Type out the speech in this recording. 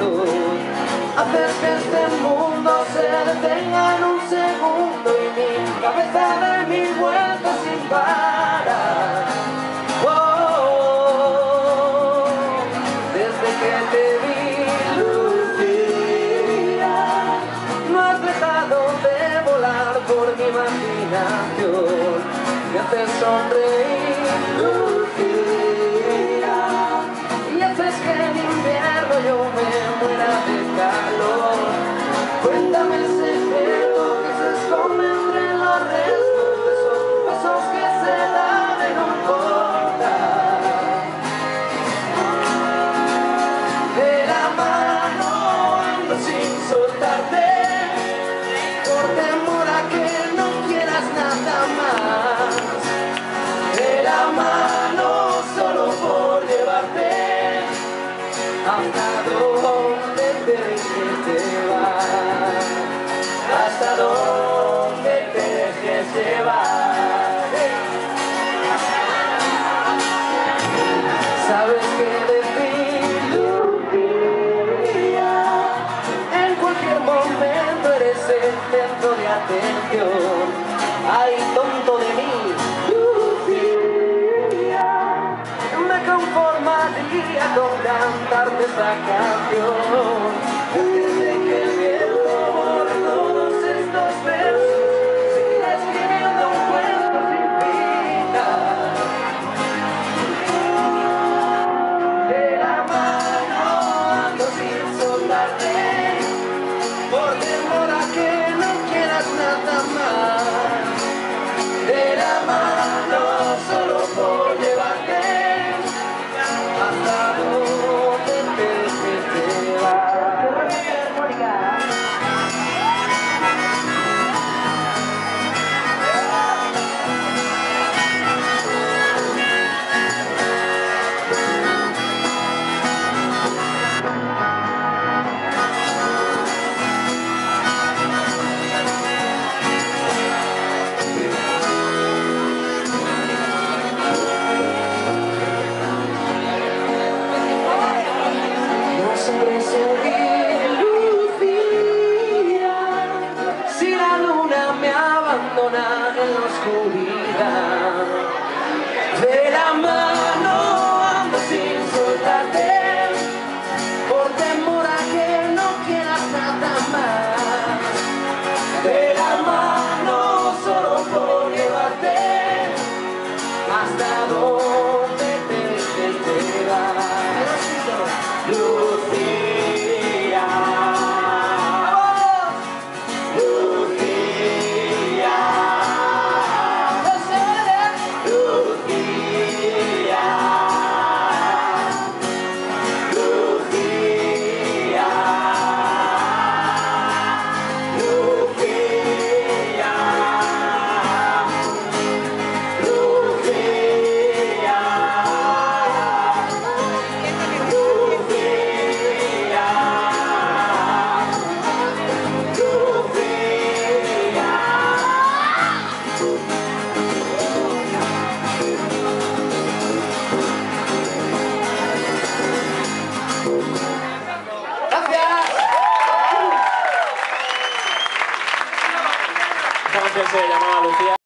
luz. Haces que este mundo se detenga en un segundo y mi cabeza dé mil vueltas sin parar. Oh, desde que te vi, Lucía, no has dejado de volar por mi imaginación. Me haces sonreír, Lucía, y haces que en invierno yo me muera de calor. Cuéntame el secreto que se esconde entre los restos de esos besos que se dan en un portal. De la mano ando sin soltarte, por temor a que no quieras nada más. De la mano solo por llevarte hasta donde te dejes llevar, hasta donde te dejes llevar. Sabes que decir, Lucía, en cualquier momento eres el centro de atención. Ay, tonto de mí, Lucía, me conformaría con cantarte esta canción. Desde que el viento borra todos estos versos, sigue escribiendo un cuento sin final. De la mano ando sin soltarte, por temor a que no quieras nada más. De la mano solo por llevarte hasta donde te dejes llevar. Si la luna me abandona en la oscuridad, de la mano ando sin soltarte, por temor a que no quieras nada más. De la mano solo por llevarte hasta donde te dejes llevar. Lucía, Lucía, Lucía, Lucía, Se llamaba Lucía.